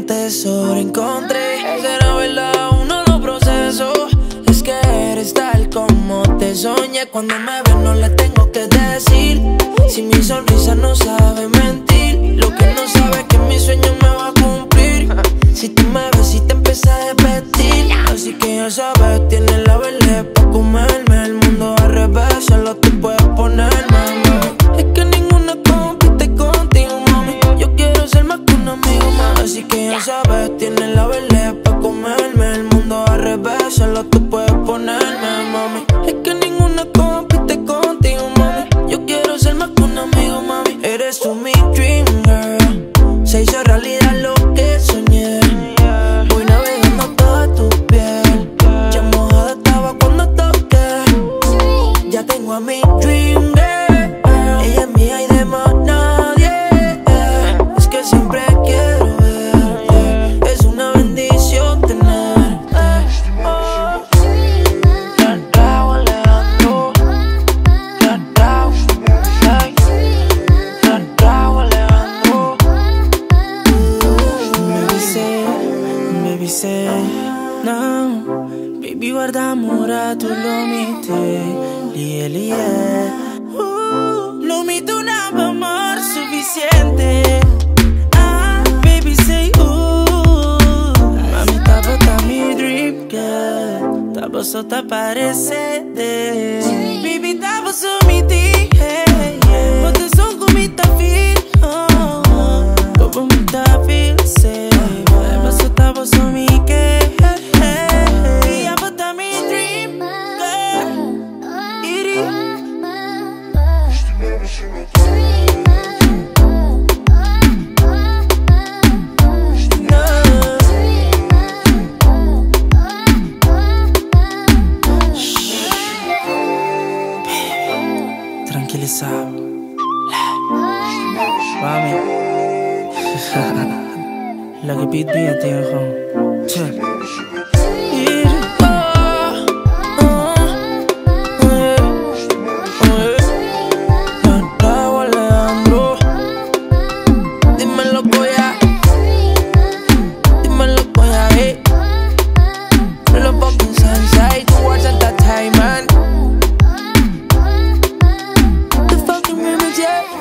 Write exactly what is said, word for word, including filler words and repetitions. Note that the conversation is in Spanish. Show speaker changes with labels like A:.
A: te sobreencontré. Será verdad, uno lo proceso. Es que eres tal como te soñé. Cuando me ves no le tengo que decir. Si mi sonrisa no sabe mentir. Lo que no sabe es que mi sueño me va a cumplir. Si tú me ves y te empiezas a repetir. Así que ya sabes, tienes la verde pa' comerme. El mundo al revés, solo tú puedes ponerme, mami. Es que ninguna compite contigo, mami. Yo quiero ser más que un amigo más. Así que ya sabes, tienes la verde pa' comerme. El mundo al revés, solo tú puedes ponerme, mami. Es que ninguna compite contigo, mami. Yo quiero ser más que un amigo, mami. Eres tú mi dream girl. Se hizo realidad lo que soñé. Voy navegando toda tu piel. Ya mojada estaba cuando toqué. Ya tengo a mi dream girl. Ella es mía y de más nadie. Es que siempre quiero verte. Es una bendición tenerte. Raúl Alejandro. Raúl, hey. Raúl Alejandro. Baby say, baby say, no. Baby guarda amore, tu lo mite. Lie, lie. Uh, lo mite un amor suficiente. Ah, baby say, uh. Mami, tava tá mi dream girl. Tava só tá parecendo. Baby, tava só mi di. But the song go mi ta feel. Como mi ta feel, say. Tava só, tava só mi que. Y ya tá mi dream girl. Iri. Tranquilizado. Mami. La que pide bien, tío. Che. Yeah.